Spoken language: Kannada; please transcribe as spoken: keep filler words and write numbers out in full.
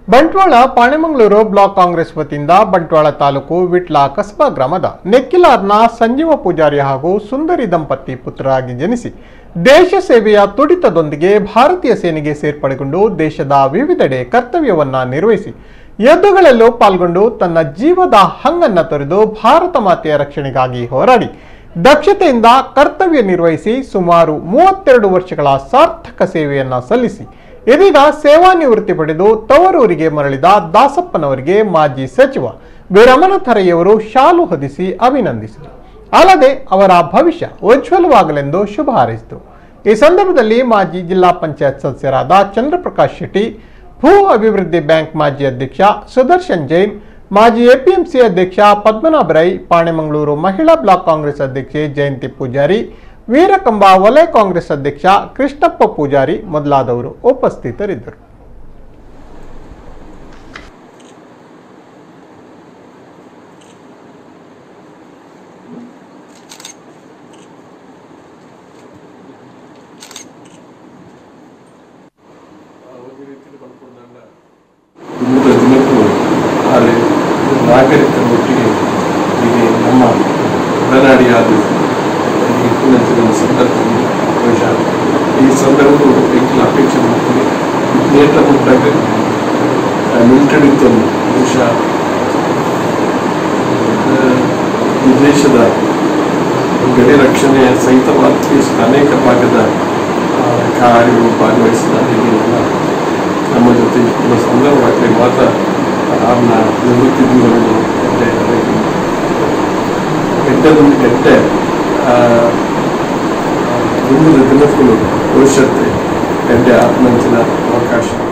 ಬಂಟ್ವಾಳ ಪಾಣೆಮಂಗಳೂರು ಬ್ಲಾಕ್ ಕಾಂಗ್ರೆಸ್ ವತಿಯಿಂದ ಬಂಟ್ವಾಳ ತಾಲೂಕು ವಿಟ್ಲ ಕಸಬಾ ಗ್ರಾಮದ ನೆಕ್ಕಿಲಾರ್ನ ಸಂಜೀವ ಪೂಜಾರಿ ಹಾಗೂ ಸುಂದರಿ ದಂಪತಿ ಪುತ್ರರಾಗಿ ಜನಿಸಿ ದೇಶ ಸೇವೆಯ ತುಡಿತದೊಂದಿಗೆ ಭಾರತೀಯ ಸೇನೆಗೆ ಸೇರ್ಪಡೆಗೊಂಡು ದೇಶದ ವಿವಿಧೆಡೆ ಕರ್ತವ್ಯವನ್ನ ನಿರ್ವಹಿಸಿ ಯುದ್ಧಗಳಲ್ಲೂ ಪಾಲ್ಗೊಂಡು ತನ್ನ ಜೀವದ ಹಂಗನ್ನ ತೊರೆದು ಭಾರತ ಮಾತೆಯ ರಕ್ಷಣೆಗಾಗಿ ಹೋರಾಡಿ ದಕ್ಷತೆಯಿಂದ ಕರ್ತವ್ಯ ನಿರ್ವಹಿಸಿ ಸುಮಾರು ಮೂವತ್ತೆರಡು ವರ್ಷಗಳ ಸಾರ್ಥಕ ಸೇವೆಯನ್ನ ಸಲ್ಲಿಸಿ ಇದೀಗ ಸೇವಾ ನಿವೃತ್ತಿ ಪಡೆದು ತವರೂರಿಗೆ ಮರಳಿದ ದಾಸಪ್ಪನವರಿಗೆ ಮಾಜಿ ಸಚಿವ ವೀರಮನಥರಯ್ಯವರು ಶಾಲು ಹೊದಿಸಿ ಅಭಿನಂದಿಸಿದರು. ಅಲ್ಲದೆ ಅವರ ಭವಿಷ್ಯ ಉಜ್ವಲವಾಗಲೆಂದು ಶುಭ ಹಾರೈಸಿದರು. ಈ ಸಂದರ್ಭದಲ್ಲಿ ಮಾಜಿ ಜಿಲ್ಲಾ ಪಂಚಾಯತ್ ಸದಸ್ಯರಾದ ಚಂದ್ರಪ್ರಕಾಶ್ ಶೆಟ್ಟಿ, ಭೂ ಅಭಿವೃದ್ಧಿ ಬ್ಯಾಂಕ್ ಮಾಜಿ ಅಧ್ಯಕ್ಷ ಸುದರ್ಶನ್ ಜೈನ್, ಮಾಜಿ ಎಪಿಎಂಸಿ ಅಧ್ಯಕ್ಷ ಪದ್ಮನಾಭ ರೈ, ಪಾಣೆಮಂಗಳೂರು ಮಹಿಳಾ ಬ್ಲಾಕ್ ಕಾಂಗ್ರೆಸ್ ಅಧ್ಯಕ್ಷೆ ಜಯಂತಿ ಪೂಜಾರಿ, ವೀರಕಂಬ ವಲಯ ಕಾಂಗ್ರೆಸ್ ಅಧ್ಯಕ್ಷ ಕೃಷ್ಣಪ್ಪ ಪೂಜಾರಿ ಮೊದಲಾದವರು ಉಪಸ್ಥಿತರಿದ್ದರು. ನಾಗರಿಕರೊಟ್ಟಿಗೆ ಹೀಗೆ ನಮ್ಮ ಒಡನಾಡಿಯಾದ ಸಂದರ್ಭದಲ್ಲಿ ಬಹುಶಃ ಈ ಸಂದರ್ಭವು ಹೆಚ್ಚಿನ ಅಪೇಕ್ಷೆ ಮಾಡ್ತೀವಿ. ನೇಟ ಮುಟ್ಟಾಗ ಮಿಲಿಟರಿದ್ದು ಬಹುಶಃ ಈ ದೇಶದ ಗಡಿ ರಕ್ಷಣೆ ಸಹಿತವಾಗಿ ಅನೇಕ ಭಾಗದ ಕಾರ್ಯಗಳು ಭಾಗವಹಿಸಿದ ನಮ್ಮ ಜೊತೆ ಇರುವ ಸಂದರ್ಭವಾಗಿ ಮಾತ್ರ ಅವನ್ನ ನಿವೃತ್ತಿ ದೂರವನ್ನು ಗೆಡ್ಡದೊಂದು ಗೆಡ್ಡೆ ಮುಂದಿನ ದಿನಗಳು ಭವಿಷ್ಯಕ್ಕೆ ಗೆಡ್ಡೆ ಆತ್ಮಂಚಿನ ಅವಕಾಶ